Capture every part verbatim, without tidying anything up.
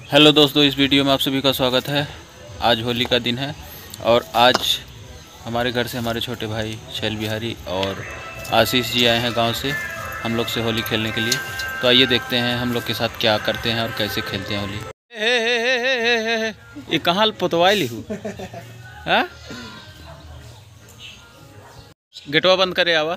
Hello दोस्तों, इस video में आप सभी का स्वागत है। आज होली का दिन है और आज हमारे घर से हमारे छोटे भाई शैल बिहारी और आशीष जी आए हैं गांव से हम लोग से होली खेलने के लिए। तो आइए देखते हैं हम लोग के साथ क्या करते हैं और कैसे खेलते हैं होली। हे हे हे हे हे हे हे। ये कहाँ पोतवाई हूँ? हाँ, गेटवा बंद करे आवा।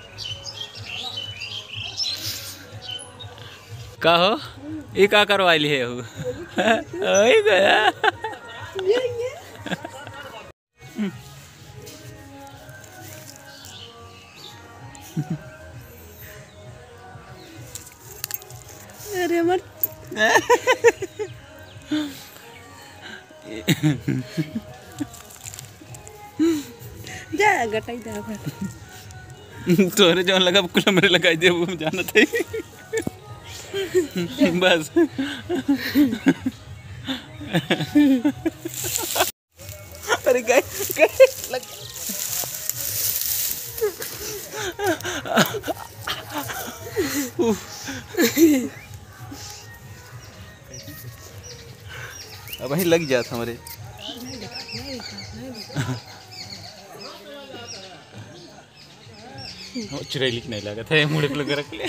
का हो ये का करवाइली है हूँ? ओए गया। अरे मत जा गटाई दा तोरे जो लगा कुल मेरे लगाई दे वो जाना था बस। अरे गए गए लग अब वहीं लग जाता हमारे। चुड़ैली नहीं लगा था मुड़े पे लगा रख ले।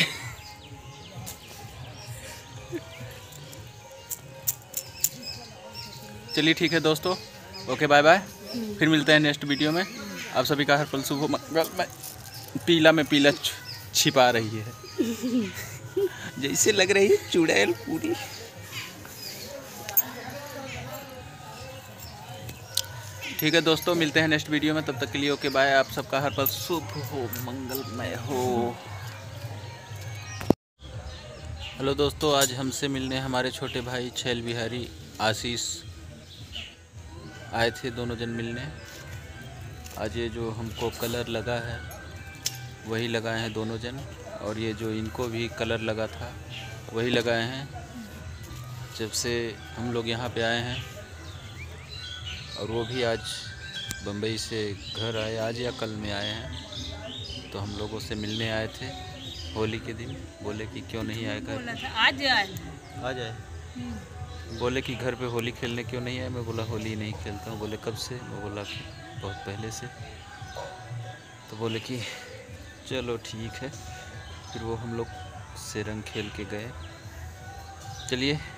चलिए ठीक है दोस्तों, ओके बाय बाय। फिर मिलते हैं नेक्स्ट वीडियो में। आप सभी का हर पल शुभ हो। मंगल में पीला में पीला छिपा रही है जैसे लग रही है चुड़ैल पूरी। ठीक है दोस्तों, मिलते हैं नेक्स्ट वीडियो में। तब तक के लिए ओके बाय। आप सबका हर पल शुभ हो, मंगलमय हो। हेलो दोस्तों, आज हमसे मिलने हमारे छोटे भाई शैल बिहारी आशीष आए थे, दोनों जन मिलने। आज ये जो हमको कलर लगा है वही लगाए हैं दोनों जन, और ये जो इनको भी कलर लगा था वही लगाए हैं जब से हम लोग यहाँ पे आए हैं। और वो भी आज बम्बई से घर आए, आज या कल में आए हैं। तो हम लोगों से मिलने आए थे होली के दिन। बोले कि क्यों नहीं आए घर, आज आए आ जाए। बोले कि घर पे होली खेलने क्यों नहीं आए। मैं बोला होली नहीं खेलता हूँ। बोले कब से? मैं बोला कि बहुत पहले से। तो बोले कि चलो ठीक है। फिर वो हम लोग से रंग खेल के गए। चलिए